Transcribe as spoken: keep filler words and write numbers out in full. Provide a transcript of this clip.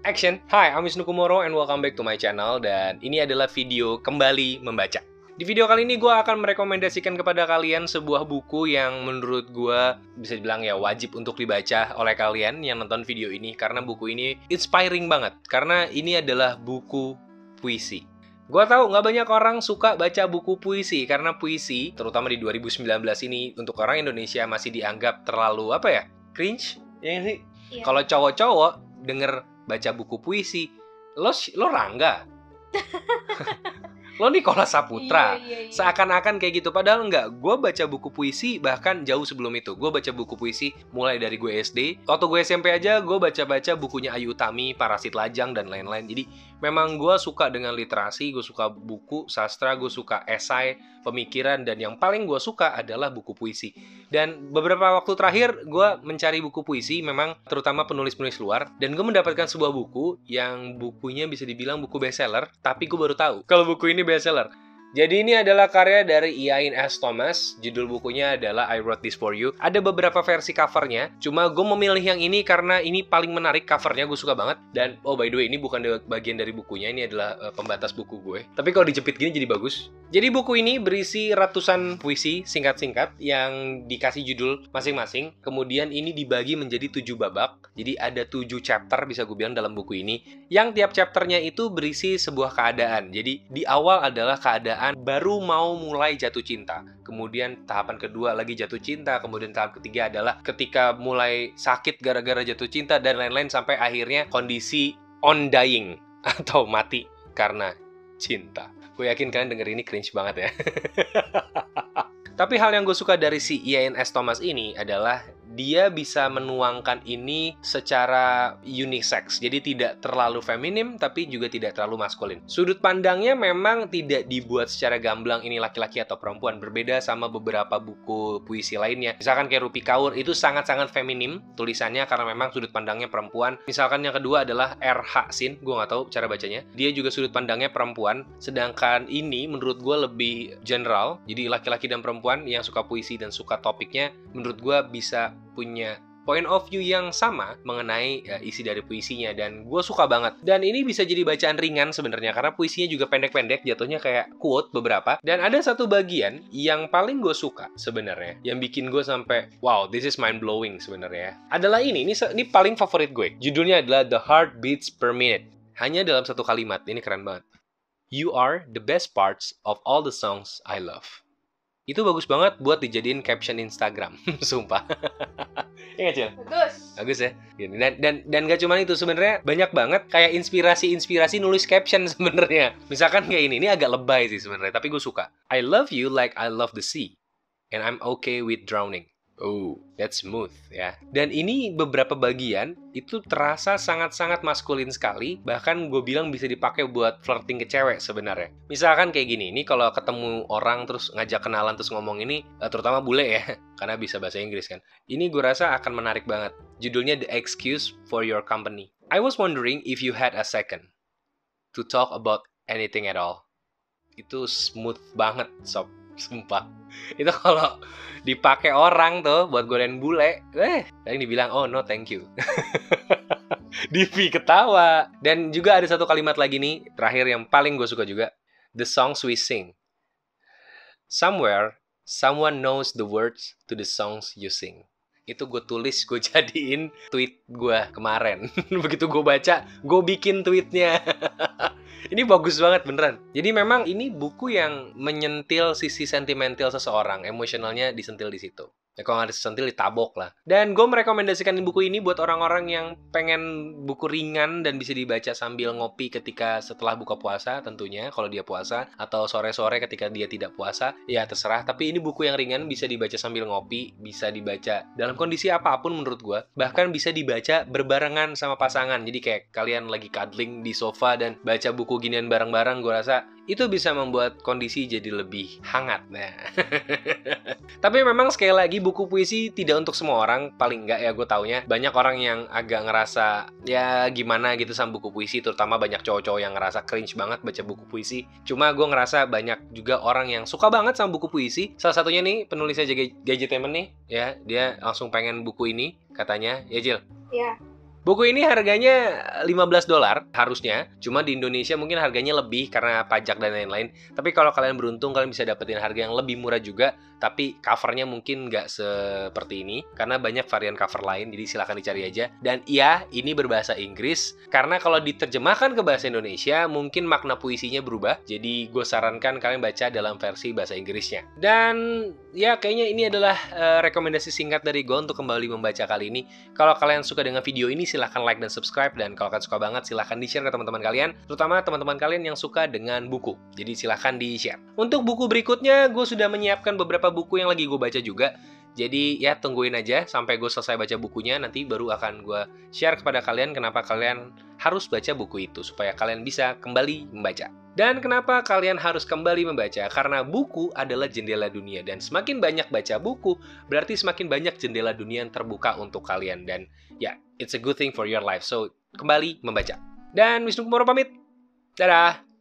Action! Hi, I'm Wisnu Kumoro and welcome back to my channel. Dan ini adalah video kembali membaca. Di video kali ini gue akan merekomendasikan kepada kalian sebuah buku yang menurut gue bisa dibilang ya wajib untuk dibaca oleh kalian yang nonton video ini. Karena buku ini inspiring banget. Karena ini adalah buku puisi. Gue tahu nggak banyak orang suka baca buku puisi. Karena puisi, terutama di dua ribu sembilan belas ini, untuk orang Indonesia masih dianggap terlalu, apa ya, cringe? Ya sih? Iya. Kalau cowok-cowok denger baca buku puisi, lo lo Rangga. Lo Nicholas Saputra. Iya, iya, iya. Seakan-akan kayak gitu. Padahal enggak. Gue baca buku puisi bahkan jauh sebelum itu. Gue baca buku puisi mulai dari gue S D. Waktu gue S M P aja gue baca-baca bukunya Ayu Utami, Parasit Lajang, dan lain-lain. Jadi memang gue suka dengan literasi. Gue suka buku sastra. Gue suka esai, pemikiran. Dan yang paling gue suka adalah buku puisi. Dan beberapa waktu terakhir gue mencari buku puisi. Memang terutama penulis-penulis luar. Dan gue mendapatkan sebuah buku yang bukunya bisa dibilang buku bestseller. Tapi gue baru tahu kalau buku ini bestseller. Jadi ini adalah karya dari Iain S. Thomas. Judul bukunya adalah I Wrote This For You. Ada beberapa versi covernya. Cuma gue memilih yang ini karena ini paling menarik covernya. Gue suka banget. Dan oh by the way, ini bukan bagian dari bukunya. Ini adalah uh, pembatas buku gue. Tapi kalau dijepit gini jadi bagus. Jadi buku ini berisi ratusan puisi singkat-singkat yang dikasih judul masing-masing. Kemudian ini dibagi menjadi tujuh babak. Jadi ada tujuh chapter bisa gue bilang dalam buku ini. Yang tiap chapternya itu berisi sebuah keadaan. Jadi di awal adalah keadaan baru mau mulai jatuh cinta. Kemudian tahapan kedua lagi jatuh cinta. Kemudian tahap ketiga adalah ketika mulai sakit gara-gara jatuh cinta dan lain-lain. Sampai akhirnya kondisi on dying atau mati karena cinta. Gue yakin kalian denger ini cringe banget ya. Tapi hal yang gue suka dari si Iain S. Thomas ini adalah dia bisa menuangkan ini secara unisex. Jadi tidak terlalu feminim, tapi juga tidak terlalu maskulin. Sudut pandangnya memang tidak dibuat secara gamblang ini laki-laki atau perempuan. Berbeda sama beberapa buku puisi lainnya. Misalkan kayak Rupi Kaur, itu sangat-sangat feminim tulisannya karena memang sudut pandangnya perempuan. Misalkan yang kedua adalah R H Sin, gue nggak tahu cara bacanya. Dia juga sudut pandangnya perempuan. Sedangkan ini menurut gue lebih general. Jadi laki-laki dan perempuan yang suka puisi dan suka topiknya, menurut gue bisa punya point of view yang sama mengenai ya, isi dari puisinya. Dan gue suka banget. Dan ini bisa jadi bacaan ringan sebenarnya karena puisinya juga pendek-pendek, jatuhnya kayak quote beberapa. Dan ada satu bagian yang paling gue suka sebenarnya, yang bikin gue sampai wow, this is mind blowing sebenarnya. Adalah ini, ini ini paling favorit gue. Judulnya adalah The Heart Beats Per Minute. Hanya dalam satu kalimat. Ini keren banget. You are the best parts of all the songs I love. Itu bagus banget buat dijadiin caption Instagram. Sumpah. Iya nggak, Cil? Bagus. Bagus ya. Dan dan dan gak cuma itu, sebenarnya banyak banget kayak inspirasi-inspirasi nulis caption sebenarnya. Misalkan kayak ini, ini agak lebay sih sebenarnya, tapi gue suka. I love you like I love the sea, and I'm okay with drowning. Oh, that's smooth ya. Dan ini beberapa bagian itu terasa sangat-sangat maskulin sekali. Bahkan gue bilang bisa dipakai buat flirting ke cewek sebenarnya. Misalkan kayak gini, ini kalau ketemu orang terus ngajak kenalan terus ngomong ini, terutama bule ya, karena bisa bahasa Inggris kan. Ini gue rasa akan menarik banget. Judulnya The Excuse for Your Company. I was wondering if you had a second to talk about anything at all. Itu smooth banget, sob. Sumpah. Itu kalau dipakai orang tuh buat godain bule, eh, tadi dibilang, oh no thank you. Divi ketawa. Dan juga ada satu kalimat lagi nih, terakhir yang paling gue suka juga. The songs we sing. Somewhere, someone knows the words to the songs you sing. Itu gue tulis, gue jadiin tweet gue kemarin. Begitu gue baca, gue bikin tweetnya. Ini bagus banget beneran. Jadi memang ini buku yang menyentil sisi sentimental seseorang. Emosionalnya disentil di situ. Ya kalau nggak disentil ditabok lah. Dan gue merekomendasikan buku ini buat orang-orang yang pengen buku ringan dan bisa dibaca sambil ngopi ketika setelah buka puasa tentunya. Kalau dia puasa. Atau sore-sore ketika dia tidak puasa. Ya terserah. Tapi ini buku yang ringan, bisa dibaca sambil ngopi. Bisa dibaca dalam kondisi apapun menurut gue. Bahkan bisa dibaca berbarengan sama pasangan. Jadi kayak kalian lagi cuddling di sofa dan baca buku ginian bareng-bareng. Gue rasa itu bisa membuat kondisi jadi lebih hangat. Nah. Tapi memang sekali lagi buku puisi tidak untuk semua orang. Paling enggak ya gue taunya banyak orang yang agak ngerasa ya gimana gitu sama buku puisi. Terutama banyak cowok-cowok yang ngerasa cringe banget baca buku puisi. Cuma gue ngerasa banyak juga orang yang suka banget sama buku puisi. Salah satunya nih penulisnya Gadgetainment nih ya. Dia langsung pengen buku ini katanya. Ya Jil? Iya. Buku ini harganya lima belas dolar harusnya, cuma di Indonesia mungkin harganya lebih karena pajak dan lain-lain. Tapi kalau kalian beruntung, kalian bisa dapetin harga yang lebih murah juga, tapi covernya mungkin nggak seperti ini, karena banyak varian cover lain, jadi silahkan dicari aja. Dan iya, ini berbahasa Inggris, karena kalau diterjemahkan ke bahasa Indonesia, mungkin makna puisinya berubah, jadi gue sarankan kalian baca dalam versi bahasa Inggrisnya. Dan ya, kayaknya ini adalah uh, rekomendasi singkat dari gue untuk kembali membaca kali ini. Kalau kalian suka dengan video ini, silahkan like dan subscribe, dan kalau kalian suka banget silahkan di-share ke teman-teman kalian, terutama teman-teman kalian yang suka dengan buku. Jadi silahkan di-share. Untuk buku berikutnya, gue sudah menyiapkan beberapa buku yang lagi gue baca juga. Jadi ya tungguin aja sampai gue selesai baca bukunya, nanti baru akan gue share kepada kalian kenapa kalian harus baca buku itu, supaya kalian bisa kembali membaca. Dan kenapa kalian harus kembali membaca? Karena buku adalah jendela dunia, dan semakin banyak baca buku, berarti semakin banyak jendela dunia yang terbuka untuk kalian. Dan ya, it's a good thing for your life, so kembali membaca. Dan Wisnu Kumoro pamit, dadah!